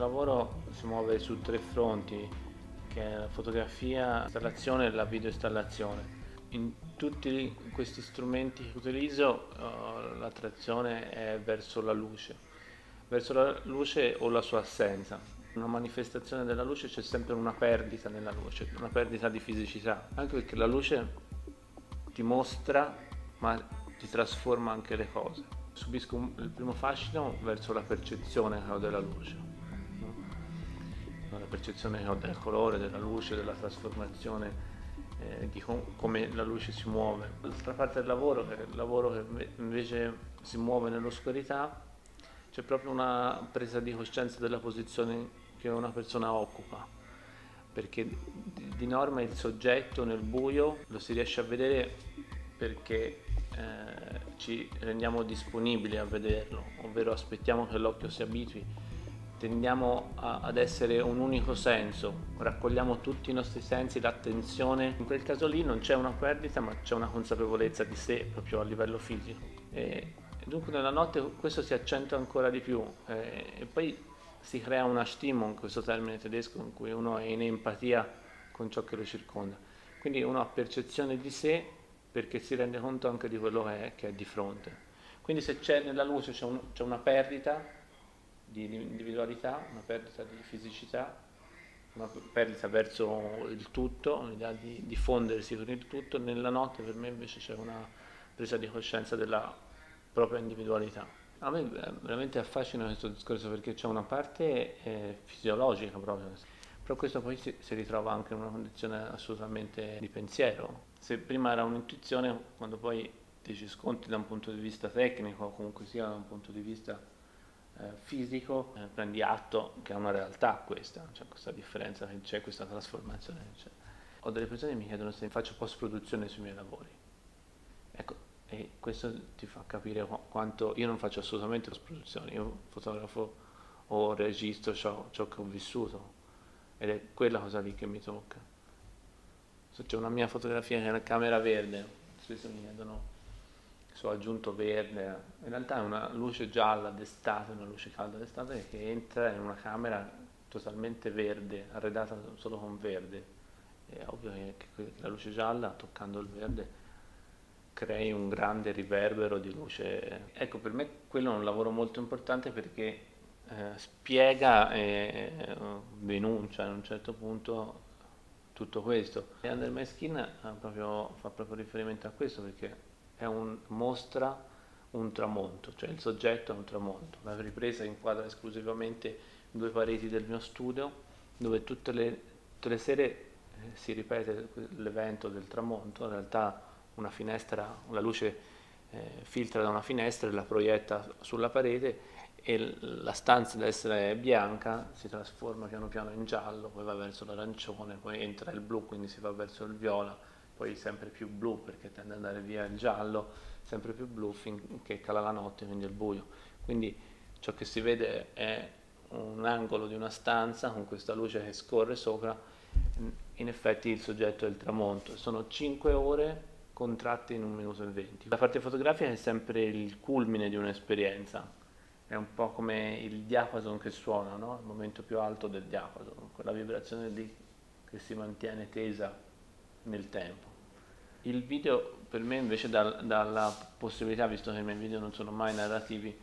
lavoro si muove su tre fronti, che è la fotografia, l'installazione e la videoinstallazione. In tutti questi strumenti che utilizzo, l'attrazione è verso la luce o la sua assenza. Una manifestazione della luce c'è sempre una perdita nella luce, una perdita di fisicità, anche perché la luce ti mostra, ma ti trasforma anche le cose. Subisco il primo fascino verso la percezione che ho della luce, no? La percezione che ho del colore, della luce, della trasformazione, di come la luce si muove. L'altra parte del lavoro, che è il lavoro che invece si muove nell'oscurità, c'è proprio una presa di coscienza della posizione che una persona occupa, perché di norma il soggetto nel buio lo si riesce a vedere perché ci rendiamo disponibili a vederlo, ovvero aspettiamo che l'occhio si abitui, tendiamo ad essere un unico senso, raccogliamo tutti i nostri sensi, l'attenzione. In quel caso lì non c'è una perdita, ma c'è una consapevolezza di sé proprio a livello fisico. E dunque nella notte questo si accentua ancora di più, e poi si crea una Stimmung, questo termine tedesco, in cui uno è in empatia con ciò che lo circonda. Quindi uno ha percezione di sé perché si rende conto anche di quello che è di fronte. Quindi se c'è nella luce c'è una perdita di individualità, una perdita di fisicità, una perdita verso il tutto, un'idea di fondersi con il tutto. Nella notte per me invece c'è una presa di coscienza della propria individualità. A me veramente affascina questo discorso perché c'è una parte fisiologica proprio, però questo poi si ritrova anche in una condizione assolutamente di pensiero. Se prima era un'intuizione, quando poi ti ci scontri da un punto di vista tecnico, o comunque sia da un punto di vista fisico, prendi atto che è una realtà questa, c'è questa differenza, che c'è questa trasformazione. Ho delle persone che mi chiedono se faccio post-produzione sui miei lavori. Ecco, e questo ti fa capire quanto io non faccio assolutamente post-produzione, io fotografo o registro ciò che ho vissuto ed è quella cosa lì che mi tocca. Se c'è una mia fotografia che è una camera verde, spesso mi chiedono se ho aggiunto verde, in realtà è una luce gialla d'estate, una luce calda d'estate che entra in una camera totalmente verde, arredata solo con verde. È ovvio che la luce gialla, toccando il verde, crei un grande riverbero di luce. Ecco, per me quello è un lavoro molto importante perché spiega e denuncia a un certo punto tutto questo. E Under My Skin fa proprio riferimento a questo perché mostra un tramonto, cioè il soggetto è un tramonto. La ripresa inquadra esclusivamente due pareti del mio studio dove tutte le sere si ripete l'evento del tramonto. In realtà una finestra, la luce filtra da una finestra e la proietta sulla parete e la stanza da essere bianca si trasforma piano piano in giallo, poi va verso l'arancione, poi entra il blu, quindi si va verso il viola, poi sempre più blu perché tende ad andare via il giallo, sempre più blu finché cala la notte, quindi è il buio. Quindi ciò che si vede è un angolo di una stanza con questa luce che scorre sopra, in effetti il soggetto è il tramonto. Sono 5 ore contratte in 1 minuto e 20. La parte fotografica è sempre il culmine di un'esperienza, è un po' come il diapason che suona, no? Il momento più alto del diapason, quella vibrazione lì che si mantiene tesa nel tempo. Il video per me invece dà la possibilità, visto che i miei video non sono mai narrativi,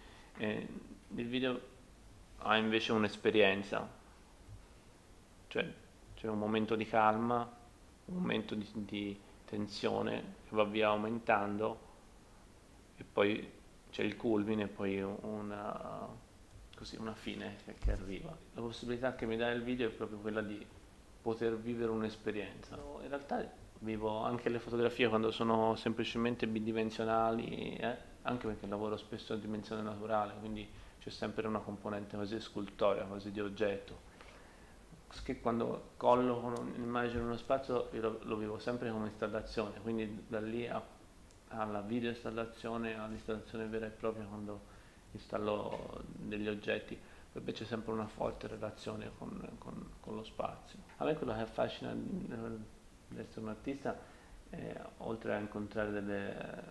il video ha invece un'esperienza, cioè c'è un momento di calma, un momento di tensione che va via aumentando e poi c'è il culmine e poi una fine che arriva. La possibilità che mi dà il video è proprio quella di poter vivere un'esperienza. In realtà vivo anche le fotografie quando sono semplicemente bidimensionali, anche perché lavoro spesso a dimensione naturale, quindi c'è sempre una componente quasi scultorea, quasi di oggetto, che quando colloco un'immagine in uno spazio io lo vivo sempre come installazione, quindi da lì alla video installazione, all'installazione vera e propria quando installo degli oggetti, poi c'è sempre una forte relazione con lo spazio. A me quello che affascina nell'essere un artista è, oltre a incontrare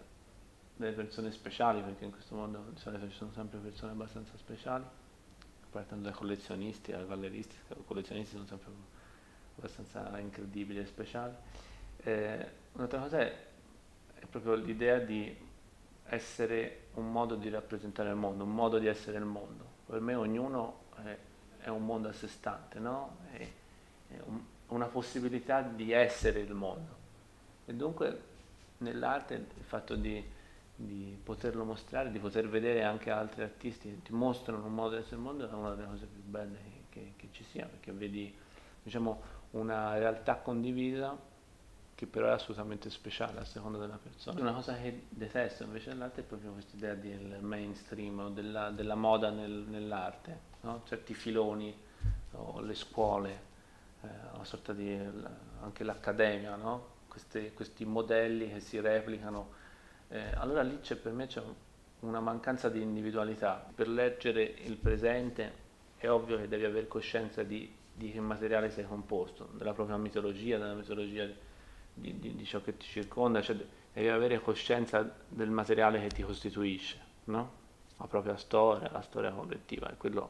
delle persone speciali, perché in questo mondo di solito ci sono sempre persone abbastanza speciali, partendo dai collezionisti, ai galleristi, i collezionisti sono sempre abbastanza incredibili e speciali. Un'altra cosa è proprio l'idea di essere un modo di rappresentare il mondo, un modo di essere il mondo. Per me ognuno è un mondo a sé stante, no? Una possibilità di essere il mondo. E dunque nell'arte il fatto di poterlo mostrare, di poter vedere anche altri artisti che ti mostrano un modo di essere il mondo è una delle cose più belle che ci sia, perché vedi, diciamo, una realtà condivisa che però è assolutamente speciale a seconda della persona. Una cosa che detesto invece nell'arte è proprio questa idea del mainstream o della moda nell'arte, no? Certi filoni, o le scuole, una sorta di anche l'accademia, no? Questi modelli che si replicano. Allora lì per me c'è una mancanza di individualità. Per leggere il presente è ovvio che devi avere coscienza di che materiale sei composto, della propria mitologia, della mitologia di ciò che ti circonda, cioè devi avere coscienza del materiale che ti costituisce, no? La propria storia, la storia collettiva, e quello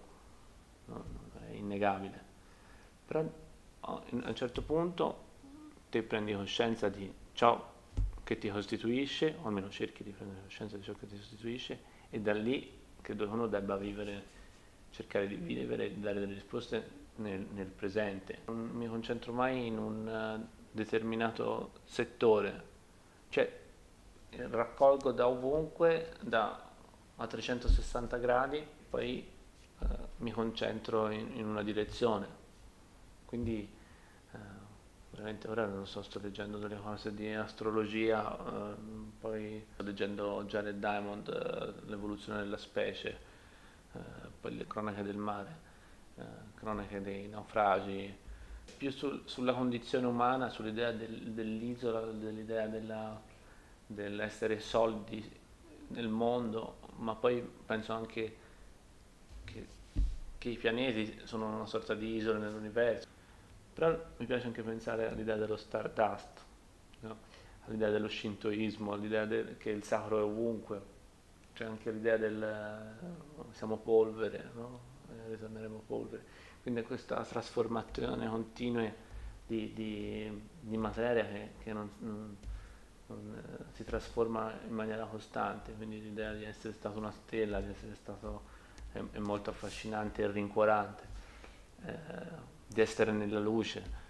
è innegabile. Però a un certo punto te prendi coscienza di ciò che ti costituisce, o almeno cerchi di prendere coscienza di ciò che ti costituisce, e da lì credo che uno debba vivere, cercare di vivere e di dare delle risposte nel presente. Non mi concentro mai in un determinato settore, cioè raccolgo da ovunque, a 360 gradi, poi mi concentro in una direzione. Quindi veramente ora non lo so, sto leggendo delle cose di astrologia, poi sto leggendo Jared Diamond, l'evoluzione della specie, poi le cronache del mare, cronache dei naufragi, più sulla condizione umana, sull'idea dell'isola, dell'idea dell'essere soldi nel mondo, ma poi penso anche che, che i pianeti sono una sorta di isole nell'universo. Però mi piace anche pensare all'idea dello stardust, no? All'idea dello shintoismo, all'idea che il sacro è ovunque, c'è anche l'idea siamo polvere, no? Ritorneremo polvere. Quindi questa trasformazione continua di materia che si trasforma in maniera costante, quindi l'idea di essere stato una stella, di essere stato è molto affascinante e rincuorante, di essere nella luce.